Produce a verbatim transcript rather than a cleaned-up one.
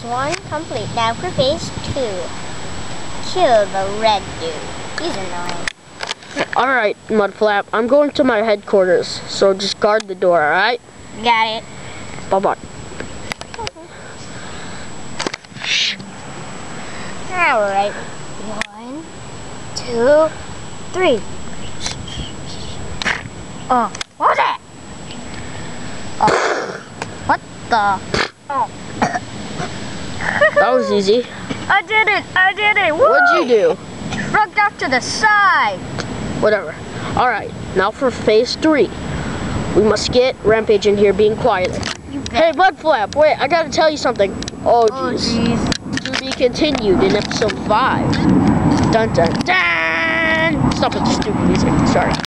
one complete. Now for phase two. Kill the red dude. He's annoying. Alright, Mudflap, I'm going to my headquarters, so just guard the door, alright? Got it. Bye-bye. Alright. One, two, three. Oh, what was that? Oh, what the? Oh. That was easy. I did it! I did it! Woo! What'd you do? Shrugged off to the side. Whatever. Alright, now for phase three. We must get Rampage in here being quiet. Hey, Mudflap, wait, I gotta tell you something. Oh, jeez. Oh, To be continued in episode five. Dun dun dun! Stop with the stupid music. Sorry.